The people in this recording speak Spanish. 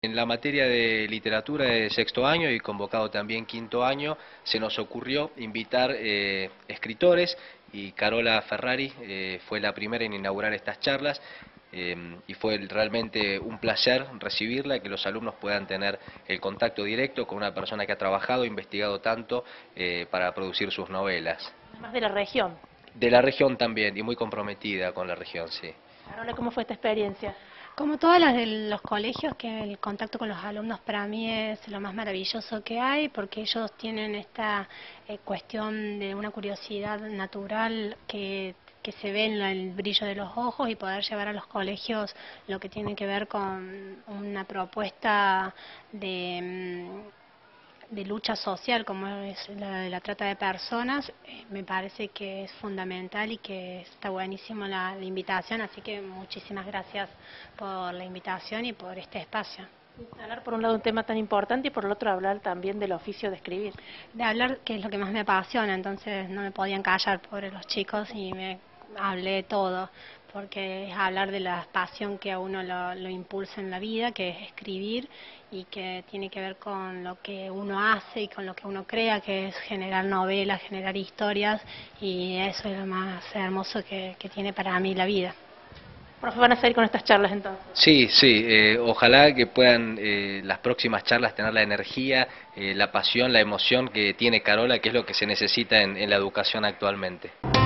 En la materia de literatura de sexto año y convocado también quinto año, se nos ocurrió invitar escritores y Carola Ferrari fue la primera en inaugurar estas charlas y fue realmente un placer recibirla, que los alumnos puedan tener el contacto directo con una persona que ha trabajado, investigado tanto para producir sus novelas. Más de la región. De la región también, y muy comprometida con la región, sí. Carola, ¿cómo fue esta experiencia? Como todas las de los colegios, que el contacto con los alumnos para mí es lo más maravilloso que hay, porque ellos tienen esta cuestión de una curiosidad natural que se ve en el brillo de los ojos, y poder llevar a los colegios lo que tiene que ver con una propuesta de lucha social, como es la de la trata de personas, me parece que es fundamental y que está buenísimo la invitación, así que muchísimas gracias por la invitación y por este espacio. Hablar por un lado un tema tan importante y por el otro hablar también del oficio de escribir. De hablar, que es lo que más me apasiona, entonces no me podían callar, pobres los chicos, y me hablé todo, porque es hablar de la pasión que a uno lo impulsa en la vida, que es escribir, y que tiene que ver con lo que uno hace y con lo que uno crea, que es generar novelas, generar historias, y eso es lo más hermoso que tiene para mí la vida. Profe, ¿van a seguir con estas charlas entonces? Sí, sí, ojalá que puedan las próximas charlas tener la energía, la pasión, la emoción que tiene Carola, que es lo que se necesita en la educación actualmente.